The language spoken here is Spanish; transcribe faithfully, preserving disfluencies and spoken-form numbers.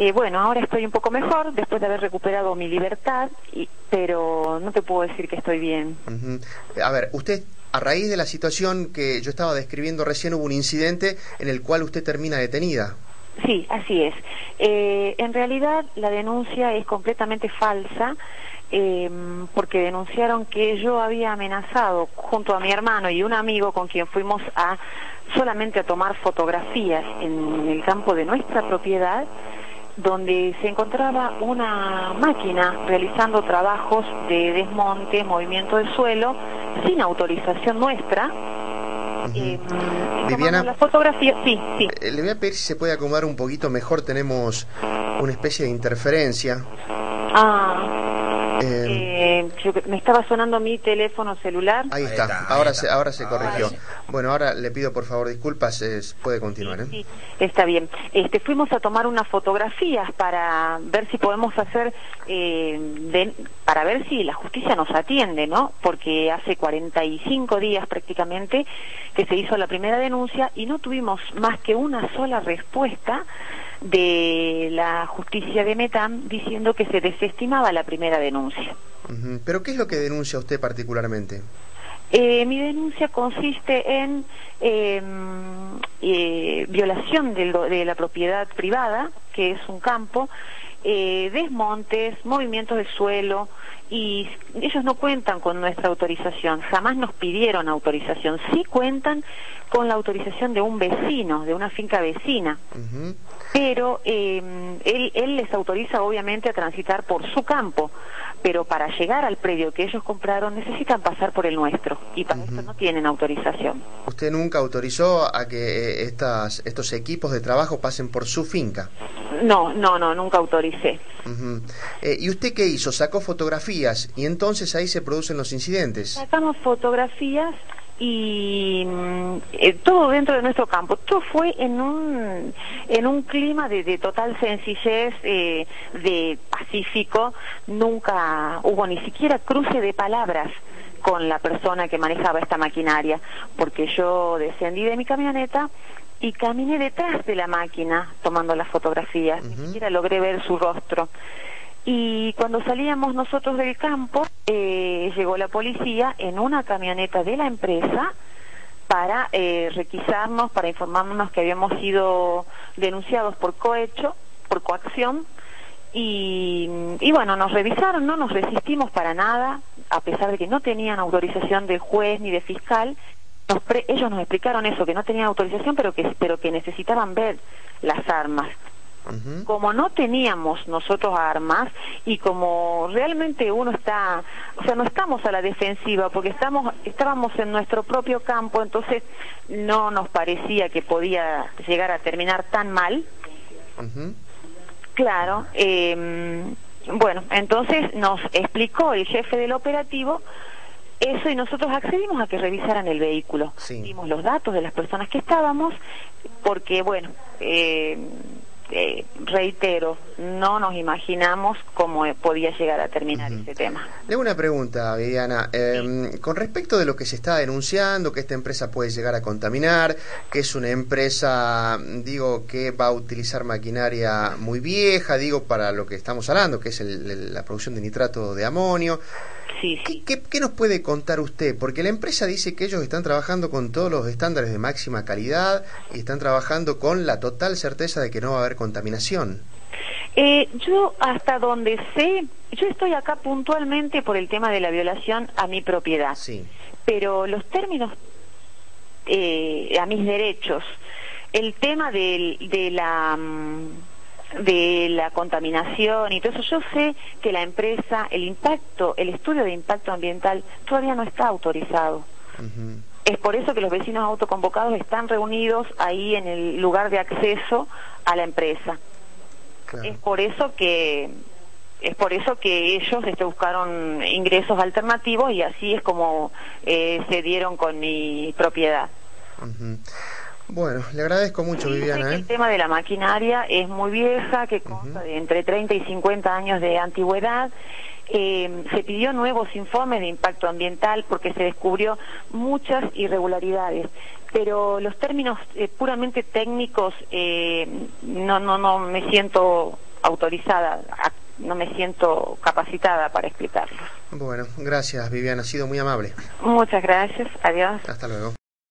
Eh, bueno, ahora estoy un poco mejor después de haber recuperado mi libertad, y, pero no te puedo decir que estoy bien. Uh-huh. A ver, usted, a raíz de la situación que yo estaba describiendo recién, hubo un incidente en el cual usted termina detenida. Sí, así es. Eh, en realidad la denuncia es completamente falsa, eh, porque denunciaron que yo había amenazado junto a mi hermano y un amigo con quien fuimos a solamente a tomar fotografías en el campo de nuestra propiedad, donde se encontraba una máquina realizando trabajos de desmonte, movimiento del suelo, sin autorización nuestra. Uh-huh. eh, Viviana, la fotografía, sí, sí. Eh, le voy a pedir si se puede acomodar un poquito mejor, tenemos una especie de interferencia. Ah, eh, eh, yo, me estaba sonando mi teléfono celular. Ahí está, Ahí está, ahora, ahí se, está. ahora se corrigió. Ay. Bueno, ahora le pido por favor disculpas, eh, puede continuar. ¿eh? Sí, sí, está bien. Este, fuimos a tomar unas fotografías para ver si podemos hacer, eh, de, para ver si la justicia nos atiende, ¿no? Porque hace cuarenta y cinco días prácticamente que se hizo la primera denuncia y no tuvimos más que una sola respuesta de la justicia de Metam diciendo que se desestimaba la primera denuncia. Uh-huh. ¿Pero qué es lo que denuncia usted particularmente? Eh, mi denuncia consiste en eh, eh, violación de, lo, de la propiedad privada, que es un campo, eh, desmontes, movimientos de suelo, y ellos no cuentan con nuestra autorización, jamás nos pidieron autorización, sí cuentan con la autorización de un vecino, de una finca vecina. Uh-huh. Pero eh, él, él les autoriza obviamente a transitar por su campo, pero para llegar al predio que ellos compraron necesitan pasar por el nuestro, y para uh-huh. esto no tienen autorización. ¿Usted nunca autorizó a que eh, estas, estos equipos de trabajo pasen por su finca? No, no, no, nunca autoricé. Uh-huh. eh, ¿Y usted qué hizo? ¿Sacó fotografías y entonces ahí se producen los incidentes? Sacamos fotografías y eh, todo dentro de nuestro campo. Todo fue en un en un clima de, de total sencillez, eh, de pacífico. Nunca hubo ni siquiera cruce de palabras con la persona que manejaba esta maquinaria, porque yo descendí de mi camioneta y caminé detrás de la máquina tomando las fotografías. Uh-huh. Ni siquiera logré ver su rostro. Y cuando salíamos nosotros del campo, eh, llegó la policía en una camioneta de la empresa para eh, requisarnos, para informarnos que habíamos sido denunciados por cohecho, por coacción, y, y bueno, nos revisaron, no nos resistimos para nada, a pesar de que no tenían autorización del juez ni de fiscal. Nos pre ellos nos explicaron eso, que no tenían autorización, pero que, pero que necesitaban ver las armas. Uh-huh. Como no teníamos nosotros armas y como realmente uno está, o sea, no estamos a la defensiva porque estamos, estábamos en nuestro propio campo, entonces no nos parecía que podía llegar a terminar tan mal. Uh-huh. Claro, eh, bueno, entonces nos explicó el jefe del operativo eso y nosotros accedimos a que revisaran el vehículo. Sí. Dimos los datos de las personas que estábamos porque, bueno, eh, Eh, reitero, no nos imaginamos cómo podía llegar a terminar uh-huh. ese tema. Le hago una pregunta, Viviana, eh, sí. Con respecto de lo que se está denunciando, que esta empresa puede llegar a contaminar, que es una empresa, digo, que va a utilizar maquinaria muy vieja, digo, para lo que estamos hablando, que es el, el, la producción de nitrato de amonio. Sí, sí. ¿Qué, qué, ¿Qué nos puede contar usted? Porque la empresa dice que ellos están trabajando con todos los estándares de máxima calidad y están trabajando con la total certeza de que no va a haber contaminación. Eh, yo hasta donde sé, yo estoy acá puntualmente por el tema de la violación a mi propiedad. Sí. Pero los términos eh, a mis derechos, el tema de, de la... de la contaminación y todo eso, yo sé que la empresa, el impacto, el estudio de impacto ambiental todavía no está autorizado. Uh-huh. Es por eso que los vecinos autoconvocados están reunidos ahí en el lugar de acceso a la empresa. Claro. Es por eso que es por eso que ellos este, buscaron ingresos alternativos y así es como eh, se dieron con mi propiedad. Uh-huh. Bueno, le agradezco mucho, sí, Viviana. ¿eh? El tema de la maquinaria es muy vieja, que consta uh-huh. de entre treinta y cincuenta años de antigüedad. Eh, se pidió nuevos informes de impacto ambiental porque se descubrió muchas irregularidades, pero los términos eh, puramente técnicos eh, no, no, no me siento autorizada, no me siento capacitada para explicarlos. Bueno, gracias Viviana, ha sido muy amable. Muchas gracias, adiós. Hasta luego.